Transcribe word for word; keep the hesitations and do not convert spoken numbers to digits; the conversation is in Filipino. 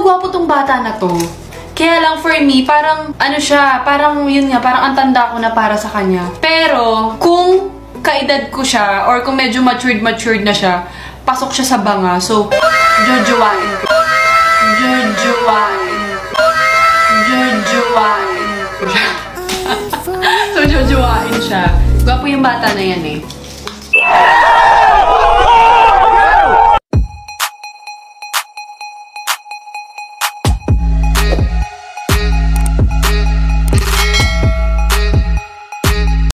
gwapo tong bata na to. Kaya lang for me, parang ano siya, parang yun nga, parang ang tanda ko na para sa kanya. Pero kung kaedad ko siya, or kung medyo matured-matured na siya, pasok siya sa banga. So, jojowain ko. Jojowain ko. Jojowain ko siya. So, jojowain siya. Gwapo yung bata na yan eh.